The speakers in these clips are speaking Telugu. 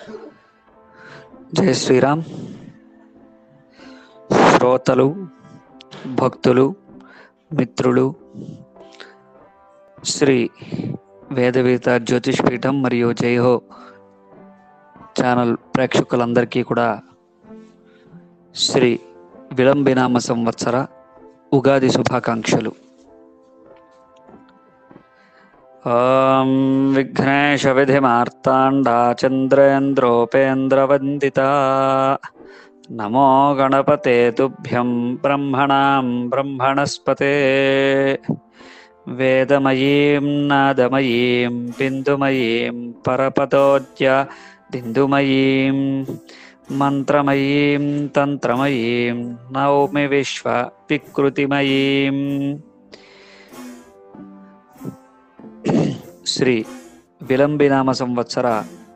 జై శ్రీరామ్. శ్రోతలు, భక్తులు, మిత్రులు, శ్రీ వేదవేద జ్యోతిష్ పీఠం మరియు జైహో ఛానల్ ప్రేక్షకులందరికీ కూడా శ్రీ విలంబినామ సంవత్సర ఉగాది శుభాకాంక్షలు. ఓం విఘ్నేశ విధిమార్తాండా చంద్రేంద్రోపేంద్రవందిత నమో గణపతే తుభ్యం బ్రహ్మణాం బ్రహ్మణస్పతే వేదమయీం నాదమయీం బిందుమయీం పరపదోద్య బిందుమయీం మంత్రమయీం తంత్రమయీం నౌమి విశ్వ వికృతిమయీం. శ్రీ విలంబినామ సంవత్సర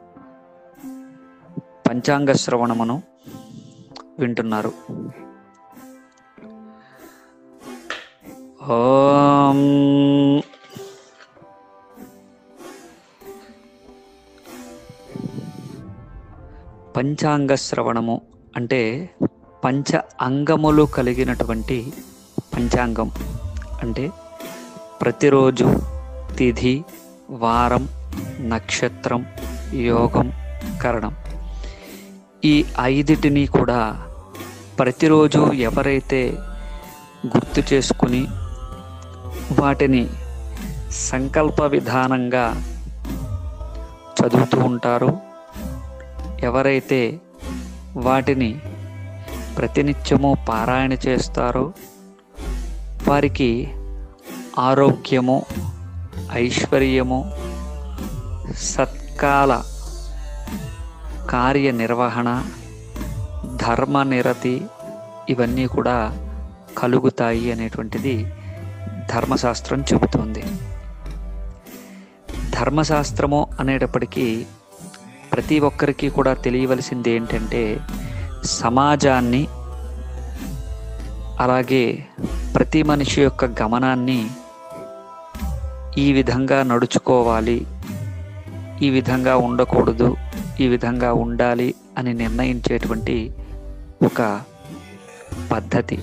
పంచాంగ శ్రవణమును వింటున్నారు. ఓం పంచాంగ శ్రవణము అంటే పంచ అంగములు కలిగినటువంటి పంచాంగం. అంటే ప్రతిరోజు తిథి, వారం, నక్షత్రం, యోగం, కరణం ఈ ఐదిటిని కూడా ప్రతిరోజు ఎవరైతే గుర్తు చేసుకుని వాటిని సంకల్ప విధానంగా చదువుతూ ఉంటారో, ఎవరైతే వాటిని ప్రతినిత్యము పారాయణ చేస్తారో వారికి ఆరోగ్యము, ఐశ్వర్యము, సత్కాల కార్యనిర్వహణ, ధర్మనిరతి ఇవన్నీ కూడా కలుగుతాయి అనేటువంటిది ధర్మశాస్త్రం చెబుతుంది. ధర్మశాస్త్రము అనేటప్పటికీ ప్రతి ఒక్కరికి కూడా తెలియవలసింది ఏంటంటే సమాజాన్ని, అలాగే ప్రతి మనిషి యొక్క గమనాన్ని ఈ విధంగా నడుచుకోవాలి, ఈ విధంగా ఉండకూడదు, ఈ విధంగా ఉండాలి అని నిర్ణయించేటువంటి ఒక పద్ధతి.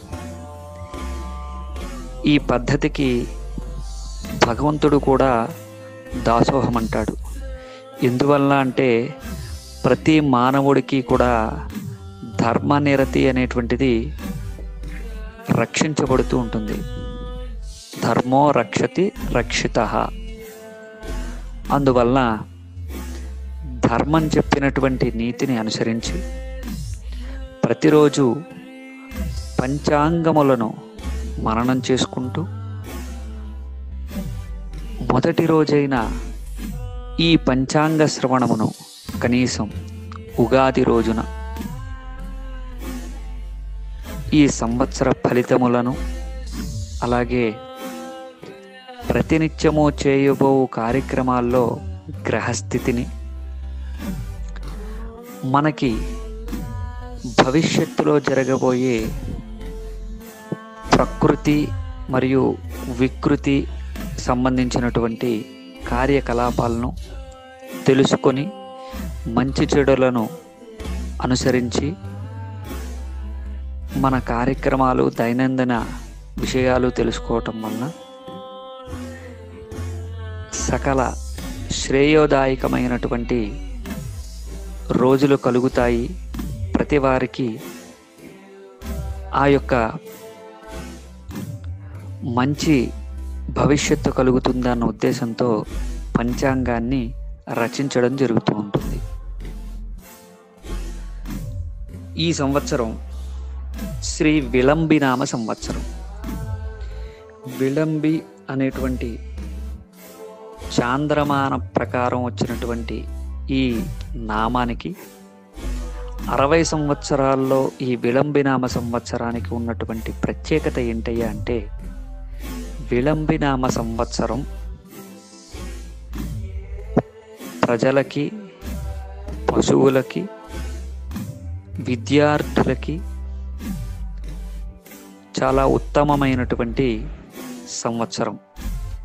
ఈ పద్ధతికి భగవంతుడు కూడా దాసోహం అంటాడు. ఎందువల్ల అంటే ప్రతి మానవుడికి కూడా ధర్మనిరతి అనేటువంటిది రక్షించబడుతూ ఉంటుంది. ధర్మో రక్షతి రక్షితః. అందువల్ల ధర్మం చెప్పినటువంటి నీతిని అనుసరించి ప్రతిరోజు పంచాంగములను మననం చేసుకుంటూ మొదటి రోజైన ఈ పంచాంగ శ్రవణమును కనీసం ఉగాది రోజున ఈ సంవత్సర ఫలితములను, అలాగే ప్రతినిత్యము చేయబో కార్యక్రమాల్లో గ్రహస్థితిని, మనకి భవిష్యత్తులో జరగబోయే ప్రకృతి మరియు వికృతి సంబంధించినటువంటి కార్యకలాపాలను తెలుసుకొని మంచి చెడులను అనుసరించి మన కార్యక్రమాలు, దైనందిన విషయాలు తెలుసుకోవటం వలన సకల శ్రేయోదాయకమైనటువంటి రోజులు కలుగుతాయి. ప్రతి వారికి ఆ యొక్క మంచి భవిష్యత్తు కలుగుతుందన్న ఉద్దేశంతో పంచాంగాన్ని రచించడం జరుగుతూ ఉంటుంది. ఈ సంవత్సరం శ్రీ విలంబినామ సంవత్సరం. విలంబి అనేటువంటి చాంద్రమాన ప్రకారం వచ్చినటువంటి ఈ నామానికి 60 సంవత్సరాల్లో ఈ విలంబినామ సంవత్సరానికి ఉన్నటువంటి ప్రత్యేకత ఏంటయ్యా అంటే విలంబినామ సంవత్సరం ప్రజలకి, పశువులకి, విద్యార్థులకి చాలా ఉత్తమమైనటువంటి సంవత్సరం.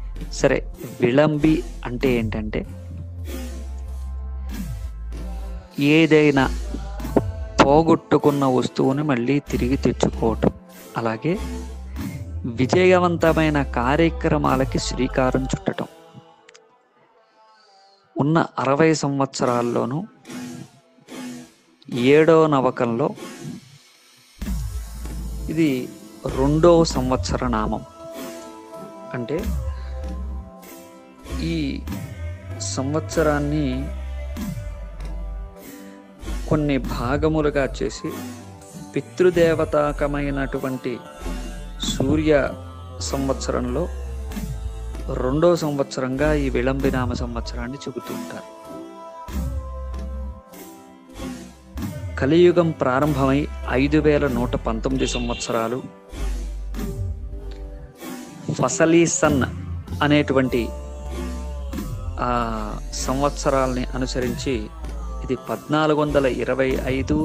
సరే, విలంబి అంటే ఏంటంటే ఏదైనా పోగొట్టుకున్న వస్తువుని మళ్ళీ తిరిగి తెచ్చుకోవటం, అలాగే విజయవంతమైన కార్యక్రమాలకి శ్రీకారం చుట్టటం. ఉన్న 60 సంవత్సరాల్లోనూ 7వ నవకంలో ఇది 2వ సంవత్సర నామం. అంటే ఈ సంవత్సరాన్ని కొన్ని భాగములుగా చేసి పితృదేవతాకమైనటువంటి సూర్య సంవత్సరంలో 2వ సంవత్సరంగా ఈ విళంబినామ సంవత్సరాన్ని చెబుతూ ఉంటారు. కలియుగం ప్రారంభమై 5119 సంవత్సరాలు ఫసలీసన్ అనేటువంటి సంవత్సరాల్ని అనుసరించి ఇది 1425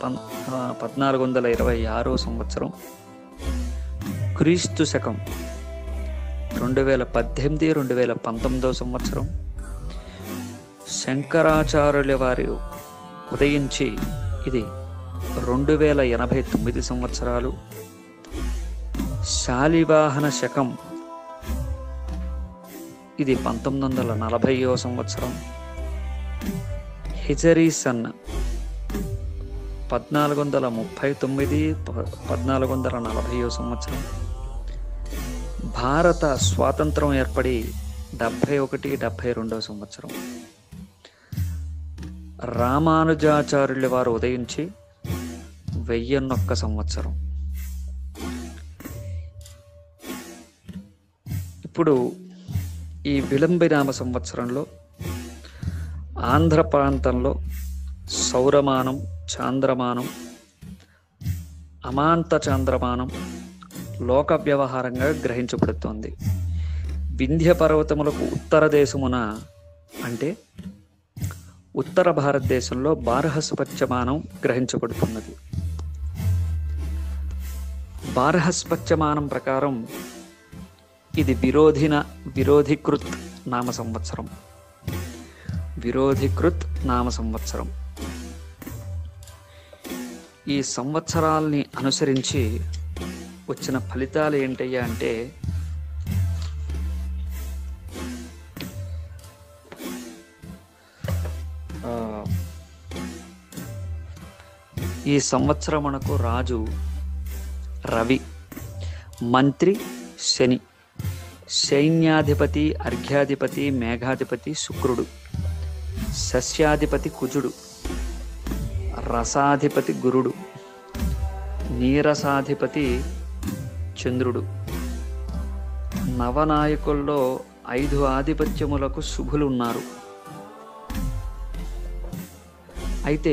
1426 సంవత్సరం, క్రీస్తు శకం 2018 2019 సంవత్సరం, శంకరాచార్యుల వారు ఉదయించి ఇది 2089 సంవత్సరాలు, శాలివాహన శకం ఇది 1940వ సంవత్సరం, హిజరీ సన్ 1439 1440వ సంవత్సరం, భారత స్వాతంత్రం ఏర్పడి 71 72వ సంవత్సరం, రామానుజాచార్యుల వారు ఉదయించి 1001 సంవత్సరం. ఇప్పుడు ఈ విళంబినామ సంవత్సరంలో ఆంధ్ర ప్రాంతంలో సౌరమానం, చాంద్రమానం, అమాంత చాంద్రమానం లోక వ్యవహారంగా గ్రహించబడుతోంది. వింధ్య పర్వతములకు ఉత్తర దేశమున అంటే ఉత్తర భారతదేశంలో బార్హస్పత్యమానం గ్రహించబడుతున్నది. బార్హస్పత్యమానం ప్రకారం ఇది విరోధికృత్ నామ సంవత్సరం. విరోధికృత్ నామ సంవత్సరం. ఈ సంవత్సరాల్ని అనుసరించి వచ్చిన ఫలితాలు ఏంటయ్యా అంటే ఈ సంవత్సరం మనకు రాజు రవి, మంత్రి శని, సైన్యాధిపతి అర్ఘ్యాధిపతి మేఘాధిపతి శుక్రుడు, సస్యాధిపతి కుజుడు, రసాధిపతి గురుడు, నీరసాధిపతి చంద్రుడు. నవనాయకుల్లో 5 ఆధిపత్యములకు శుభులు ఉన్నారు. అయితే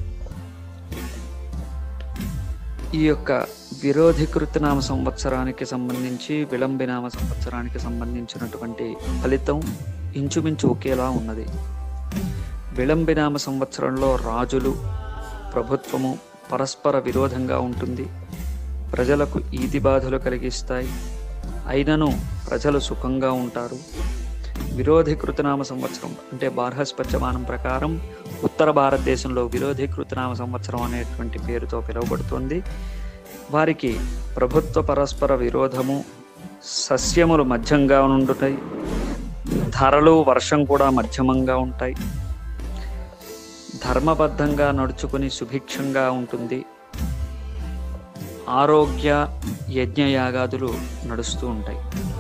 ఈ యొక్క విరోధికృత నామ సంవత్సరానికి సంబంధించి విళంబినామ సంవత్సరానికి సంబంధించినటువంటి ఫలితం ఇంచుమించు ఒకేలా ఉన్నది. విళంబినామ సంవత్సరంలో రాజులు, ప్రభుత్వము పరస్పర విరోధంగా ఉంటుంది. ప్రజలకు ఈతి బాధలు కలిగిస్తాయి. అయినను ప్రజలు సుఖంగా ఉంటారు. విరోధికృతనామ సంవత్సరం అంటే బార్హస్పత్యమానం ప్రకారం ఉత్తర భారతదేశంలో విరోధికృతనామ సంవత్సరం అనేటువంటి పేరుతో పిలువబడుతుంది. వారికి ప్రభుత్వ పరస్పర విరోధము, సస్యములు మధ్యంగా ఉండుతాయి, ధరలు వర్షం కూడా మధ్యమంగా ఉంటాయి, ధర్మబద్ధంగా నడుచుకుని సుభిక్షంగా ఉంటుంది, ఆరోగ్య యజ్ఞయాగాదులు నడుస్తూ ఉంటాయి.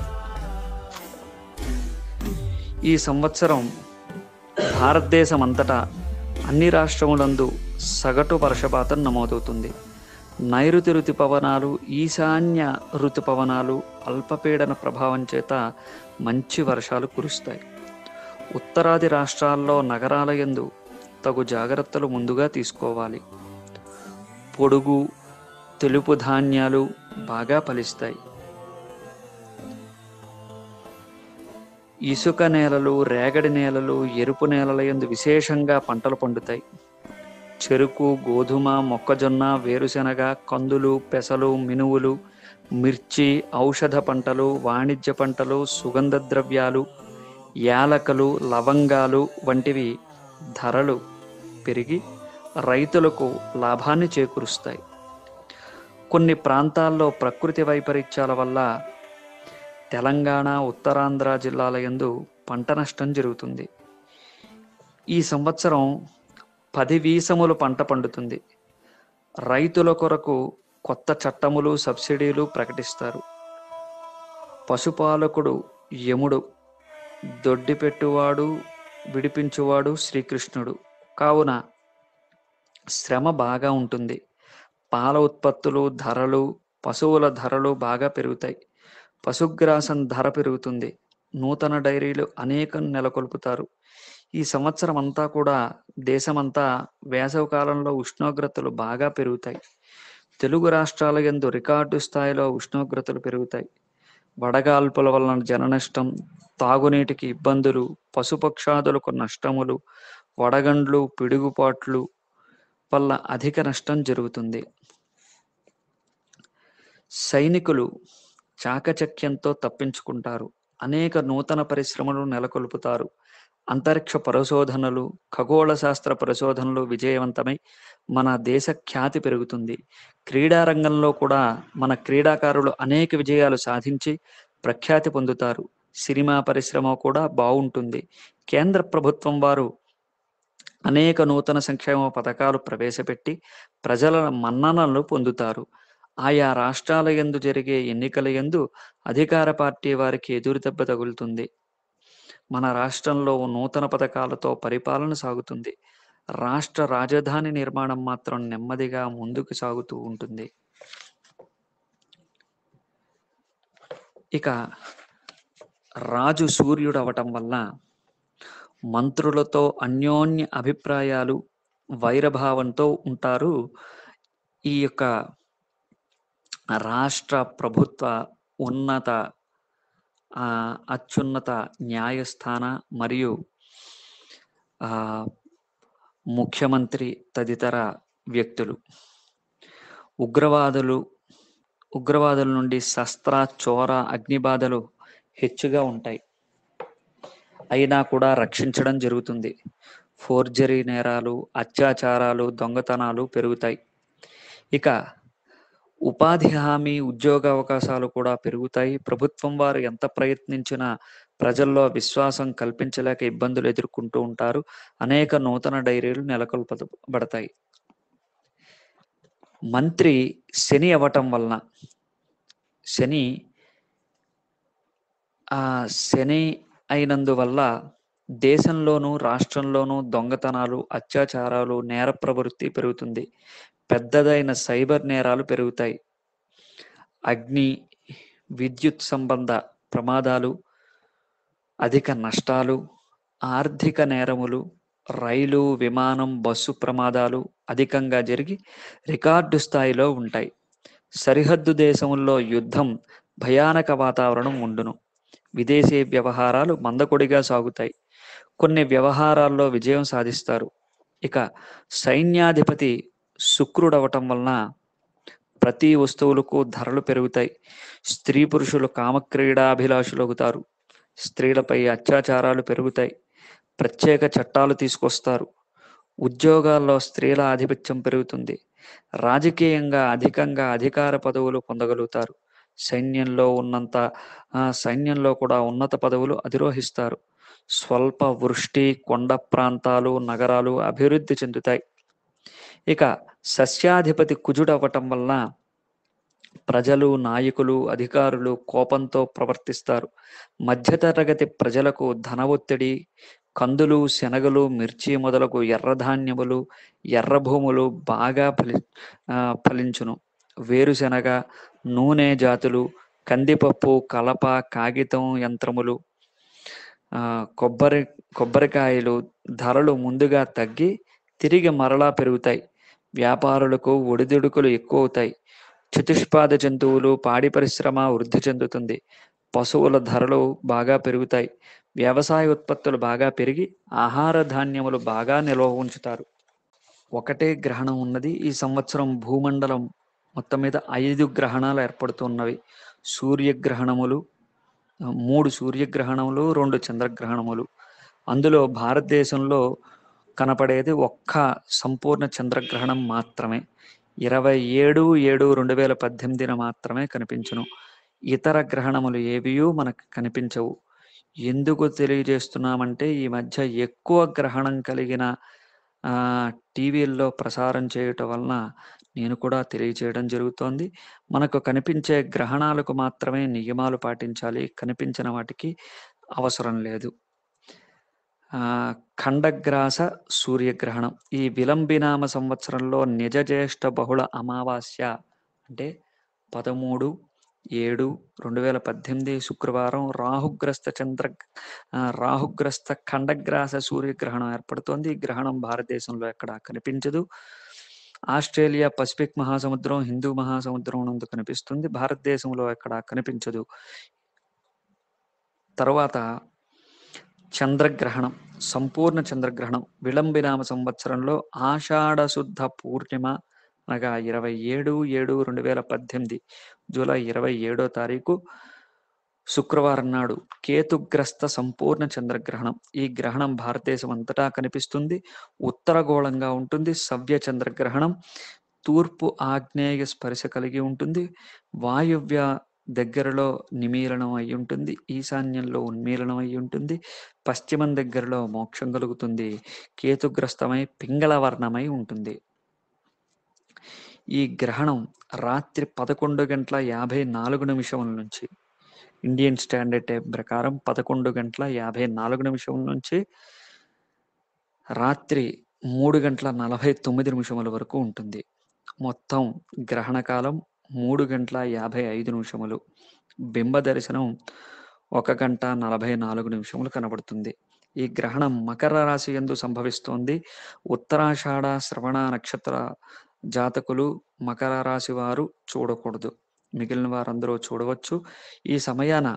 ఈ సంవత్సరం భారతదేశం అంతటా అన్ని రాష్ట్రములందు సగటు వర్షపాతం నమోదవుతుంది. నైరుతి ఋతుపవనాలు, ఈశాన్య ఋతుపవనాలు అల్పపీడన ప్రభావం చేత మంచి వర్షాలు కురుస్తాయి. ఉత్తరాది రాష్ట్రాల్లో నగరాల యందు తగు జాగ్రత్తలు ముందుగా తీసుకోవాలి. పొడుగు, తెలుపు ధాన్యాలు బాగా ఫలిస్తాయి. ఇసుక నేలలు, రేగడి నేలలు, ఎరుపు నేలల యందు విశేషంగా పంటలు పండుతాయి. చెరుకు, గోధుమ, మొక్కజొన్న, వేరుశెనగ, కందులు, పెసలు, మినువులు, మిర్చి, ఔషధ పంటలు, వాణిజ్య పంటలు, సుగంధ ద్రవ్యాలు, యాలకలు, లవంగాలు వంటివి ధరలు పెరిగి రైతులకు లాభాన్ని చేకూరుస్తాయి. కొన్ని ప్రాంతాల్లో ప్రకృతి వైపరీత్యాల వల్ల తెలంగాణ, ఉత్తరాంధ్ర జిల్లాల యందు పంట నష్టం జరుగుతుంది. ఈ సంవత్సరం 10 వీసములు పంట పండుతుంది. రైతుల కొరకు కొత్త చట్టములు, సబ్సిడీలు ప్రకటిస్తారు. పశుపాలకుడు యముడు, దొడ్డిపెట్టువాడు విడిపించువాడు శ్రీకృష్ణుడు. కావున శ్రమ బాగా ఉంటుంది. పాల ఉత్పత్తులు ధరలు, పశువుల ధరలు బాగా పెరుగుతాయి. పశుగ్రాసం ధర పెరుగుతుంది. నూతన డైరీలు అనేకం నెలకొల్పుతారు. ఈ సంవత్సరం అంతా కూడా దేశమంతా వేసవి కాలంలో ఉష్ణోగ్రతలు బాగా పెరుగుతాయి. తెలుగు రాష్ట్రాల యందు రికార్డు స్థాయిలో ఉష్ణోగ్రతలు పెరుగుతాయి. వడగాల్పుల వలన జననష్టం, తాగునీటికి ఇబ్బందులు, పశుపక్షాదులకు నష్టములు, వడగండ్లు, పిడుగుపాట్లు వల్ల అధిక నష్టం జరుగుతుంది. సైనికులు చాకచక్యంతో తప్పించుకుంటారు. అనేక నూతన పరిశ్రమలు నెలకొల్పుతారు. అంతరిక్ష పరిశోధనలు, ఖగోళ శాస్త్ర పరిశోధనలు విజయవంతమై మన దేశ ఖ్యాతి పెరుగుతుంది. క్రీడా రంగంలో కూడా మన క్రీడాకారులు అనేక విజయాలు సాధించి ప్రఖ్యాతి పొందుతారు. సినిమా పరిశ్రమ కూడా బాగుంటుంది. కేంద్ర ప్రభుత్వం వారు అనేక నూతన సంక్షేమ పథకాలు ప్రవేశపెట్టి ప్రజల మన్ననలు పొందుతారు. ఆయా రాష్ట్రాల యందు జరిగే ఎన్నికల యందు అధికార పార్టీ వారికి ఎదురుదెబ్బ తగులుతుంది. మన రాష్ట్రంలో నూతన పథకాలతో పరిపాలన సాగుతుంది. రాష్ట్ర రాజధాని నిర్మాణం మాత్రం నెమ్మదిగా ముందుకు సాగుతూ ఉంటుంది. ఇక రాజు సూర్యుడు అవటం వల్ల మంత్రులతో అన్యోన్య అభిప్రాయాలు, వైరభావంతో ఉంటారు. ఈ యొక్క రాష్ట్ర ప్రభుత్వ ఉన్నత అత్యున్నత న్యాయస్థాన మరియు ముఖ్యమంత్రి తదితర వ్యక్తులు. ఉగ్రవాదుల నుండి శస్త్ర, చోర, అగ్నిబాధలు హెచ్చుగా ఉంటాయి. అయినా కూడా రక్షించడం జరుగుతుంది. ఫోర్జరీ నేరాలు, అత్యాచారాలు, దొంగతనాలు పెరుగుతాయి. ఇక ఉపాధి హామీ, ఉద్యోగ అవకాశాలు కూడా పెరుగుతాయి. ప్రభుత్వం వారు ఎంత ప్రయత్నించినా ప్రజల్లో విశ్వాసం కల్పించలేక ఇబ్బందులు ఎదుర్కొంటూ ఉంటారు. అనేక నూతన డైరీలు నెలకొల్పబడతాయి. మంత్రి శని అవ్వటం వలన శని అయినందువల్ల దేశంలోనూ రాష్ట్రంలోనూ దొంగతనాలు, అత్యాచారాలు, నేర ప్రవృత్తి పెరుగుతుంది. పెద్దదైన సైబర్ నేరాలు పెరుగుతాయి. అగ్ని, విద్యుత్ సంబంధ ప్రమాదాలు, అధిక నష్టాలు, ఆర్థిక నేరములు, రైలు, విమానం, బస్సు ప్రమాదాలు అధికంగా జరిగి రికార్డు స్థాయిలో ఉంటాయి. సరిహద్దు దేశముల్లో యుద్ధం, భయానక వాతావరణం ఉండును. విదేశీ వ్యవహారాలు మందకొడిగా సాగుతాయి. కొన్ని వ్యవహారాల్లో విజయం సాధిస్తారు. ఇక సైన్యాధిపతి శుక్రుడవటం వలన ప్రతి వస్తువులకు ధరలు పెరుగుతాయి. స్త్రీ పురుషులు కామక్రీడాభిలాషులవుతారు. స్త్రీలపై అత్యాచారాలు పెరుగుతాయి. ప్రత్యేక చట్టాలు తీసుకొస్తారు. ఉద్యోగాల్లో స్త్రీల ఆధిపత్యం పెరుగుతుంది. రాజకీయంగా అధికంగా అధికార పదవులు పొందగలుగుతారు. సైన్యంలో కూడా ఉన్నత పదవులు అధిరోహిస్తారు. స్వల్ప వృష్టి, కొండ ప్రాంతాలు, నగరాలు అభివృద్ధి చెందుతాయి. ఇక సస్యాధిపతి కుజుడవ్వటం వలన ప్రజలు, నాయకులు, అధికారులు కోపంతో ప్రవర్తిస్తారు. మధ్యతరగతి ప్రజలకు ధన ఒత్తిడి, కందులు, శనగలు, మిర్చి మొదలగు ఎర్రధాన్యములు, ఎర్ర భూములు బాగా ఫలించును. వేరుశెనగ, నూనె జాతులు, కందిపప్పు, కలప, కాగితం యంత్రములు, కొబ్బరికాయలు ధరలు ముందుగా తగ్గి తిరిగి మరలా పెరుగుతాయి. వ్యాపారులకు ఒడిదుడుకులు ఎక్కువ అవుతాయి. చతుష్పాద జంతువులు, పాడి పరిశ్రమ వృద్ధి చెందుతుంది. పశువుల ధరలు బాగా పెరుగుతాయి. వ్యవసాయ ఉత్పత్తులు బాగా పెరిగి ఆహార ధాన్యములు బాగా నిల్వ ఉంచుతారు. ఒకటే గ్రహణం ఉన్నది. ఈ సంవత్సరం భూమండలం మొత్తం మీద 5 గ్రహణాలు ఏర్పడుతున్నవి. సూర్యగ్రహణములు, 3 సూర్యగ్రహణములు, 2 చంద్రగ్రహణములు. అందులో భారతదేశంలో కనపడేది ఒక్క సంపూర్ణ చంద్రగ్రహణం మాత్రమే. 27/7/2018 మాత్రమే కనిపించును. ఇతర గ్రహణములు ఏవియూ మనకు కనిపించవు. ఎందుకు తెలియజేస్తున్నామంటే ఈ మధ్య ఎక్కువ గ్రహణం కలిగిన టీవీల్లో ప్రసారం చేయటం వలన నేను కూడా తెలియచేయడం జరుగుతోంది. మనకు కనిపించే గ్రహణాలకు మాత్రమే నియమాలు పాటించాలి. కనిపించిన వాటికి అవసరం లేదు. ఖండగ్రాస సూర్యగ్రహణం. ఈ విలంబినామ సంవత్సరంలో నిజ జ్యేష్ఠ బహుళ అమావాస్య అంటే 13/7/2018 శుక్రవారం రాహుగ్రస్త ఖండగ్రాస సూర్యగ్రహణం ఏర్పడుతోంది. ఈ గ్రహణం భారతదేశంలో ఎక్కడా కనిపించదు. ఆస్ట్రేలియా, పసిఫిక్ మహాసముద్రం, హిందూ మహాసముద్రం నందు కనిపిస్తుంది. భారతదేశంలో ఎక్కడా కనిపించదు. తరువాత చంద్రగ్రహణం, సంపూర్ణ చంద్రగ్రహణం విలంబినామ సంవత్సరంలో ఆషాఢ శుద్ధ పూర్ణిమ అనగా 27/7/2018 జూలై 27వ తారీఖు శుక్రవారం నాడు కేతుగ్రస్త సంపూర్ణ చంద్రగ్రహణం. ఈ గ్రహణం భారతదేశం అంతటా కనిపిస్తుంది. ఉత్తరగోళంగా ఉంటుంది. సవ్య చంద్రగ్రహణం తూర్పు ఆగ్నేయ స్పర్శ కలిగి ఉంటుంది. వాయువ్య దగ్గరలో నిమీలనం అయి ఉంటుంది. ఈశాన్యంలో ఉన్మీలనం అయి ఉంటుంది. పశ్చిమం దగ్గరలో మోక్షం కలుగుతుంది. కేతుగ్రస్తమై పింగళ వర్ణమై ఉంటుంది. ఈ గ్రహణం రాత్రి 11:54 నుంచి ఇండియన్ స్టాండర్డ్ టైం ప్రకారం 11:54 నుంచి రాత్రి 3:49 వరకు ఉంటుంది. మొత్తం గ్రహణ కాలం 3:55. బింబ దర్శనం 1:44 కనబడుతుంది. ఈ గ్రహణం మకర రాశి యందు సంభవిస్తోంది. ఉత్తరాషాఢ శ్రవణ నక్షత్ర జాతకులు మకర రాశి వారు చూడకూడదు. మిగిలిన వారందరూ చూడవచ్చు. ఈ సమయాన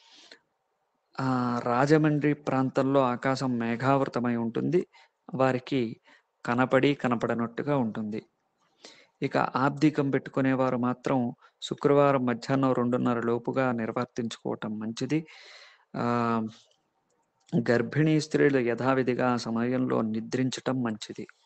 రాజమండ్రి ప్రాంతంలో ఆకాశం మేఘావృతమై ఉంటుంది. వారికి కనపడనట్టుగా ఉంటుంది. ఇక ఆబ్దికం పెట్టుకునేవారు మాత్రం శుక్రవారం మధ్యాహ్నం 2:30 లోపుగా నిర్వర్తించుకోవటం మంచిది. గర్భిణీ స్త్రీలు యథావిధిగా ఆ సమయంలో నిద్రించటం మంచిది.